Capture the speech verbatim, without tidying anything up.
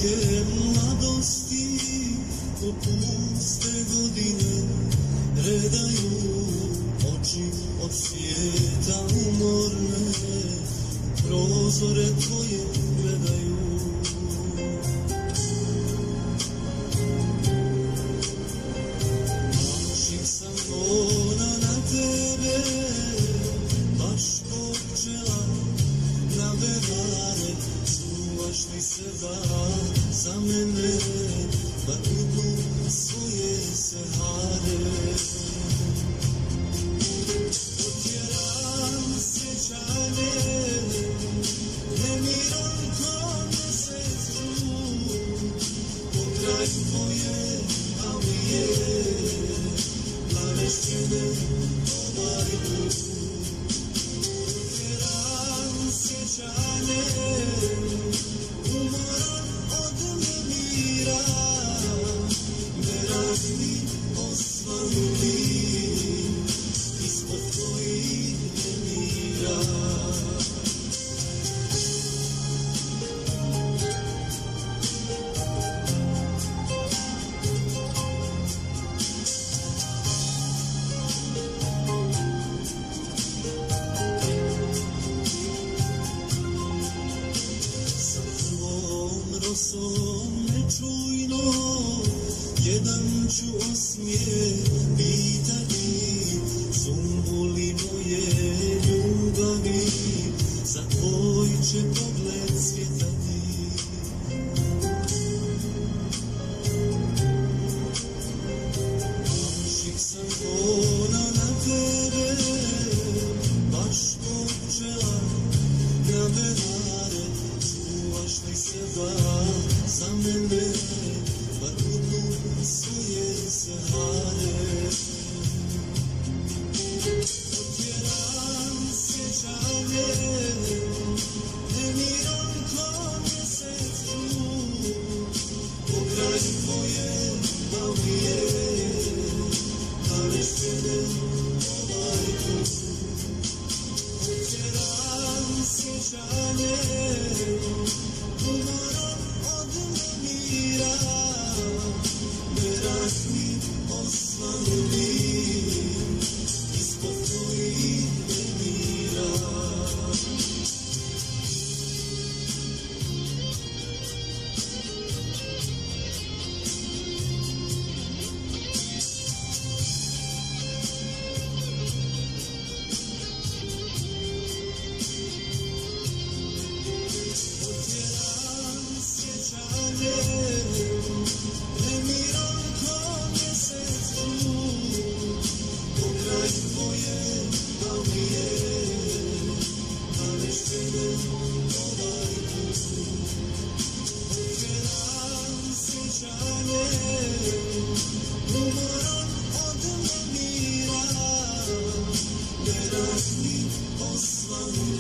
neke mladosti, ko puste godine redaju oči od svijeta umorne, prozore tvoje gledaju. Naših sam ona na tebe, baš ko pčela na bevare, čuvaš li se da za mene, da udnu svoje sehare. Otjeram sjećanje, nemiran ko mjesec žut, pokraj tvoje avije, navešćene ovaj put. Otjeram sjećanje, umoran od nemira, verazni osvanuli ispod tvojih nemira. Sa prvom rosom nečujno jedan ću osmijeh pitati, sumbuli moje ljubavi, za tvoj će pogled svjetati. Naših sam ona na tebe, baš ko pčela na bevare, čuvaš li se da za mene, bar udnu svoje sehare. Otjeram sjećanje, nemiran ko mjesec žut, pokraj tvoje avije, navešćene ovaj put. Otjeram sjećanje, umoran od nemira, verazni osvanuli ispod tvojih nemira. Otjeram sjećanje, nemiran ko mjesec žut, pokraj tvoje avije, navešćene ovaj put. Otjeram sjećanje, umoran od nemira, verazni osvanuli